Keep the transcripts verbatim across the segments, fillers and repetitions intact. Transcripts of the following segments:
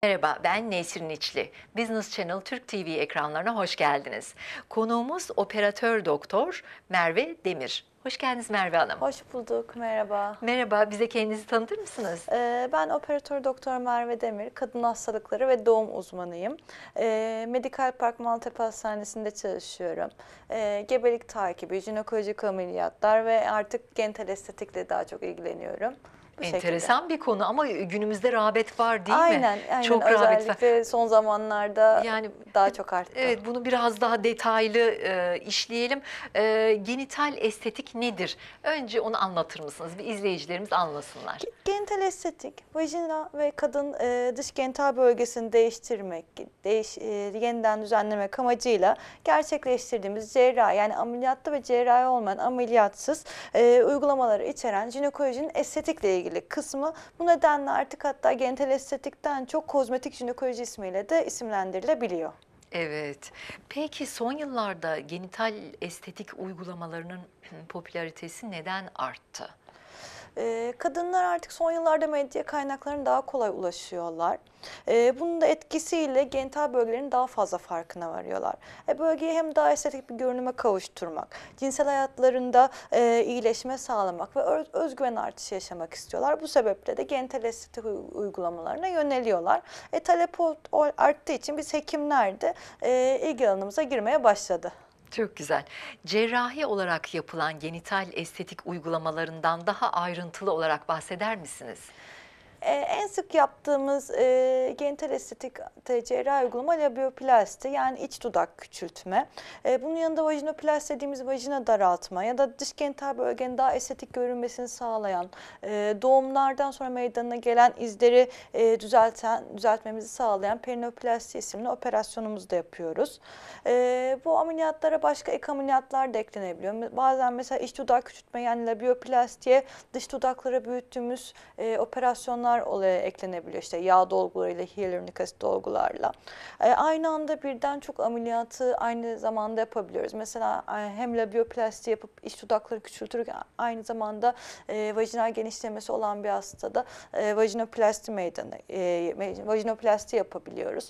Merhaba, ben Nesrin İçli. Business Channel Türk T V ekranlarına hoş geldiniz. Konuğumuz operatör doktor Merve Demir. Hoş geldiniz Merve Hanım. Hoş bulduk, merhaba. Merhaba, bize kendinizi tanıtır mısınız? Ee, ben operatör doktor Merve Demir, kadın hastalıkları ve doğum uzmanıyım. Ee, Medikal Park Maltepe Hastanesi'nde çalışıyorum. Ee, gebelik takibi, jinekolojik ameliyatlar ve artık genital estetikle daha çok ilgileniyorum. Bu şekilde. Enteresan bir konu ama günümüzde rağbet var değil mi? Aynen, aynen. Çok rağbet var. Özellikle son zamanlarda Yani daha çok arttı. evet, bunu biraz daha detaylı e, işleyelim. E, genital estetik nedir? Önce onu anlatır mısınız? Bir izleyicilerimiz anlasınlar. Genital estetik, vajina ve kadın e, dış genital bölgesini değiştirmek, değiş, e, yeniden düzenlemek amacıyla gerçekleştirdiğimiz cerrahi, yani ameliyatlı ve cerrahi olmayan ameliyatsız e, uygulamaları içeren jinekolojinin estetikle ilgili kısmı. Bu nedenle artık hatta genital estetikten çok kozmetik jinekoloji ismiyle de isimlendirilebiliyor. Evet. Peki son yıllarda genital estetik uygulamalarının popülaritesi neden arttı? Ee, Kadınlar artık son yıllarda medya kaynaklarına daha kolay ulaşıyorlar. Ee, Bunun da etkisiyle genital bölgelerin daha fazla farkına varıyorlar. E, bölgeyi hem daha estetik bir görünüme kavuşturmak, cinsel hayatlarında e, iyileşme sağlamak ve öz- özgüven artışı yaşamak istiyorlar. Bu sebeple de genital estetik uy- uygulamalarına yöneliyorlar. E, talep o- o- arttığı için biz hekimler de e, ilgi alanımıza girmeye başladı. Çok güzel. Cerrahi olarak yapılan genital estetik uygulamalarından daha ayrıntılı olarak bahseder misiniz? Ee, en sık yaptığımız e, genital estetik te- cerrahi uygulama labioplasti, yani iç dudak küçültme. E, bunun yanında vajinoplasti dediğimiz vajina daraltma ya da dış genital bölgenin daha estetik görünmesini sağlayan, e, doğumlardan sonra meydana gelen izleri e, düzelten, düzeltmemizi sağlayan perinoplasti isimli operasyonumuzu da yapıyoruz. E, bu ameliyatlara başka ek ameliyatlar da eklenebiliyor. Bazen mesela iç dudak küçültme, yani labioplastiye dış dudakları büyüttüğümüz e, operasyonlar olaya eklenebiliyor. İşte yağ dolgularıyla, hyaluronik asit dolgularla. E, aynı anda birden çok ameliyatı aynı zamanda yapabiliyoruz. Mesela e, hem labioplasti yapıp iç dudakları küçültürken aynı zamanda e, vajinal genişlemesi olan bir hastada e, vajinoplasti meydana, e, vajinoplasti yapabiliyoruz.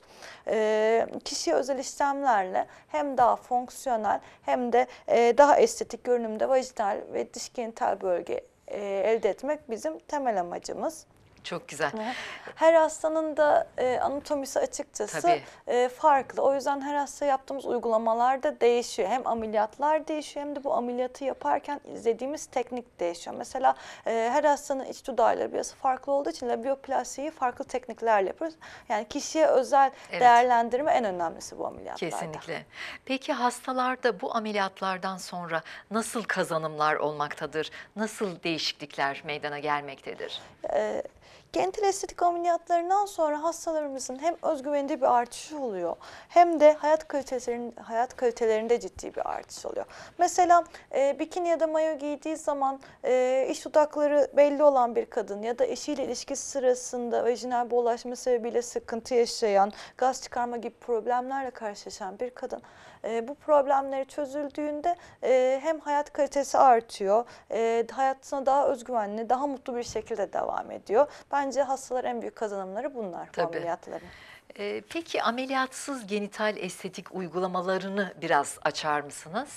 E, kişiye özel işlemlerle hem daha fonksiyonel hem de e, daha estetik görünümde vajinal ve dış genital bölge e, elde etmek bizim temel amacımız. Çok güzel. Her hastanın da e, anatomisi açıkçası Tabii. e, farklı. O yüzden her hasta yaptığımız uygulamalar da değişiyor. Hem ameliyatlar değişiyor hem de bu ameliyatı yaparken izlediğimiz teknik değişiyor. Mesela e, her hastanın iç dudağıyla biraz farklı olduğu için labioplastiği farklı tekniklerle yapıyoruz. Yani kişiye özel Evet. değerlendirme en önemlisi bu ameliyatlarda. Kesinlikle. Peki hastalarda bu ameliyatlardan sonra nasıl kazanımlar olmaktadır? Nasıl değişiklikler meydana gelmektedir? E, Genital estetik ameliyatlarından sonra hastalarımızın hem özgüveninde bir artış oluyor hem de hayat kalitelerinde, hayat kalitelerinde ciddi bir artış oluyor. Mesela e, bikini ya da mayo giydiği zaman e, iç dudakları belli olan bir kadın ya da eşiyle ilişkisi sırasında vajinal bulaşma sebebiyle sıkıntı yaşayan, gaz çıkarma gibi problemlerle karşılaşan bir kadın e, bu problemleri çözüldüğünde e, hem hayat kalitesi artıyor, e, hayatına daha özgüvenli, daha mutlu bir şekilde devam ediyor. Bence hastalar en büyük kazanımları bunlar, bu Tabii. ameliyatların. Ee, peki ameliyatsız genital estetik uygulamalarını biraz açar mısınız?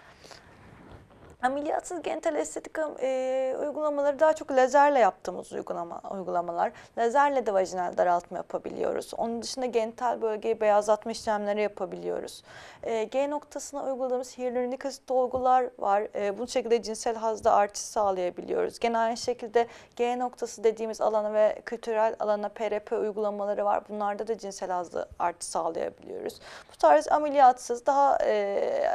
Ameliyatsız genital estetik e, uygulamaları daha çok lazerle yaptığımız uygulama, uygulamalar. Lazerle de vajinal daraltma yapabiliyoruz. Onun dışında genital bölgeyi beyazlatma işlemleri yapabiliyoruz. E, G noktasına uyguladığımız hyaluronik asit dolgular var. E, bu şekilde cinsel hazda artış sağlayabiliyoruz. Gene aynı şekilde G noktası dediğimiz alana ve klitoral alana P R P uygulamaları var. Bunlarda da cinsel hazda artış sağlayabiliyoruz. Bu tarz ameliyatsız daha e,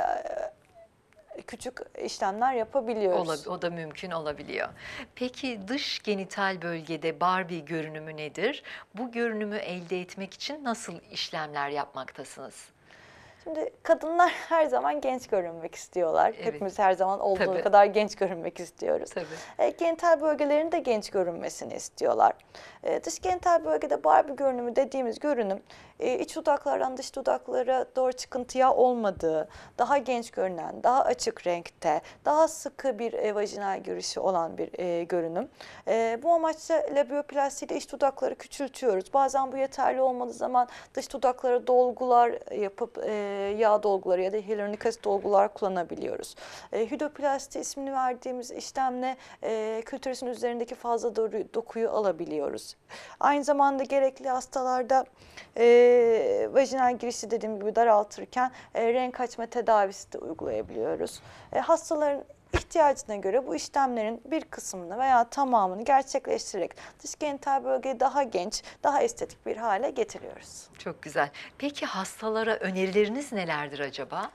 küçük işlemler yapabiliyoruz. Ola- O da mümkün olabiliyor. Peki dış genital bölgede Barbie görünümü nedir? Bu görünümü elde etmek için nasıl işlemler yapmaktasınız? Şimdi kadınlar her zaman genç görünmek istiyorlar. Evet. Hepimiz her zaman olduğu Tabii. kadar genç görünmek istiyoruz. Tabii. E, genital bölgelerinin de genç görünmesini istiyorlar. E, dış genital bölgede Barbie görünümü dediğimiz görünüm, e, iç dudaklardan dış dudaklara doğru çıkıntıya olmadığı, daha genç görünen, daha açık renkte, daha sıkı bir e, vajinal girişi olan bir e, görünüm. E, bu amaçla labioplasti ile iç dudakları küçültüyoruz. Bazen bu yeterli olmadığı zaman dış dudaklara dolgular yapıp e, yağ dolguları ya da hyaluronik asit dolgular kullanabiliyoruz. E, hidroplasti ismini verdiğimiz işlemle e, klitoris'in üzerindeki fazla dokuyu alabiliyoruz. Aynı zamanda gerekli hastalarda e, vajinal girişi dediğim gibi daraltırken e, renk açma tedavisi de uygulayabiliyoruz. E, hastaların ihtiyacına göre bu işlemlerin bir kısmını veya tamamını gerçekleştirerek dış genital bölgeyi daha genç, daha estetik bir hale getiriyoruz. Çok güzel. Peki hastalara önerileriniz nelerdir acaba?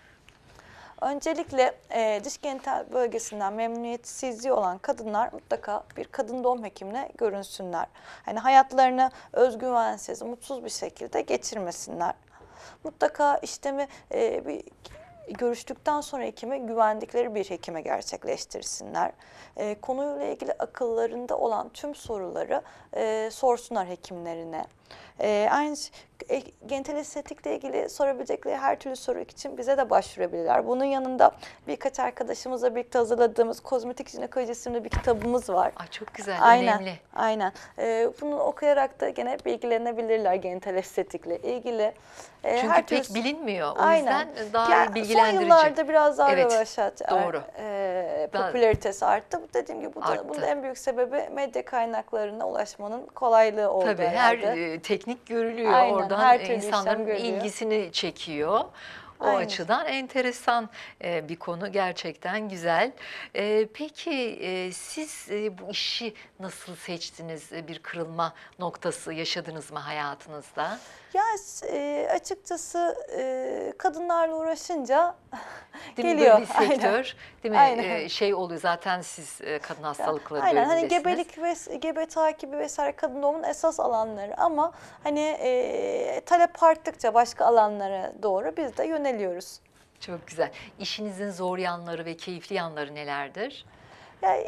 Öncelikle e, dış genital bölgesinden memnuniyetsizliği olan kadınlar mutlaka bir kadın doğum hekimine görünsünler. Hani hayatlarını özgüvensiz, mutsuz bir şekilde geçirmesinler. Mutlaka işlemi e, bir görüştükten sonra hekime güvendikleri bir hekime gerçekleştirsinler. E, konuyla ilgili akıllarında olan tüm soruları e, sorsunlar hekimlerine. E, aynı e, genital estetikle ilgili sorabilecekleri her türlü soru için bize de başvurabilirler. Bunun yanında birkaç arkadaşımızla birlikte hazırladığımız Kozmetik Jinekoloji isimli bir kitabımız var. Ay çok güzel, Aynen, önemli. aynen. E, bunu okuyarak da gene bilgilenebilirler genital estetikle ilgili. E, Çünkü her pek türlü... bilinmiyor. O Aynen. yüzden daha Ya, bilgilendirici. Son yıllarda biraz daha Evet, rövaşat, doğru. E, Daha- popülaritesi arttı. Bu dediğim gibi bu da, Arttı. bunun en büyük sebebi medya kaynaklarına ulaşmanın kolaylığı oldu Tabii her herhalde. e, teknik görülüyor. Aynen, Oradan her e, türlü işlem insanların görülüyor. ilgisini çekiyor. O Aynen. açıdan enteresan e, bir konu, gerçekten güzel. E, Peki e, siz e, bu işi nasıl seçtiniz? E, Bir kırılma noktası yaşadınız mı hayatınızda? Ya e, açıkçası e, kadınlarla uğraşınca Değil mi? geliyor. Böyle bir sektör, değil mi? Aynen. E, şey oluyor zaten, siz e, kadın hastalıkları Aynen, hani bölümündesiniz. gebelik ve gebe takibi vesaire kadın doğumunun esas alanları ama hani e, talep arttıkça başka alanlara doğru biz de yöneliyoruz. Çok güzel. İşinizin zor yanları ve keyifli yanları nelerdir? Yani,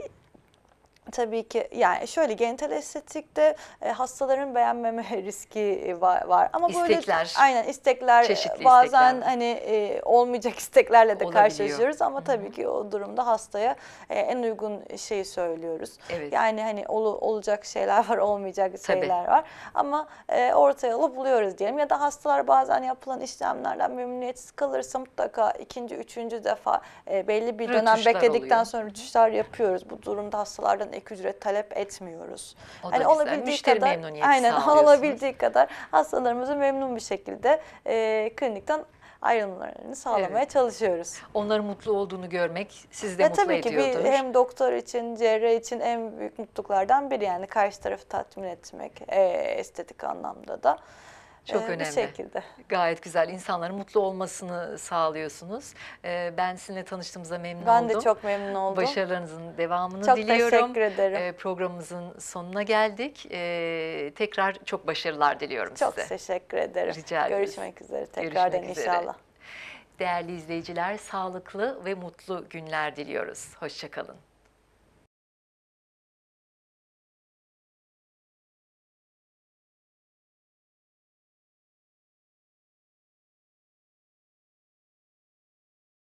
tabii ki yani şöyle genital estetikte e, hastaların beğenmeme riski e, var, var. Ama İstekler. böyle aynen istekler e, Çeşitli bazen istekler. hani e, olmayacak isteklerle de Olabiliyor. karşılaşıyoruz ama tabii ki o durumda hastaya e, en uygun şeyi söylüyoruz. Evet. Yani hani olu- olacak şeyler var, olmayacak Tabii. şeyler var ama e, orta yolu buluyoruz diyelim ya da hastalar bazen yapılan işlemlerden memnuniyetsiz kalırsa mutlaka ikinci, üçüncü defa e, belli bir dönem Rötuşlar bekledikten oluyor. sonra rötuşlar yapıyoruz. Bu durumda hastalardan ek ücret talep etmiyoruz. O da Hani güzel. olabildiği Müşteri kadar memnuniyeti aynen sağlıyorsunuz. olabildiği kadar hastalarımızı memnun bir şekilde e, klinikten ayrılmalarını sağlamaya Evet. çalışıyoruz. Onların mutlu olduğunu görmek sizi de Ve mutlu tabii ki ediyordur. bir, hem doktor için, cerrah için en büyük mutluluklardan biri yani karşı tarafı tatmin etmek e, estetik anlamda da. Çok e, önemli. Bir şekilde. Gayet güzel. İnsanların mutlu olmasını sağlıyorsunuz. Ee, Ben sizinle tanıştığımıza memnun Ben oldum. de çok memnun oldum. Başarılarınızın devamını Çok diliyorum. teşekkür ederim. Ee, Programımızın sonuna geldik. Ee, Tekrar çok başarılar diliyorum Çok size. teşekkür ederim. Rica ederiz. Görüşmek üzere tekrardan Görüşmek üzere. inşallah. Değerli izleyiciler, sağlıklı ve mutlu günler diliyoruz. Hoşça kalın.